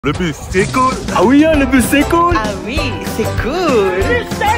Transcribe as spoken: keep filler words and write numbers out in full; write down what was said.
Le bus, c'est cool. Ah oui, hein, le bus c'est cool. Ah oui, c'est cool.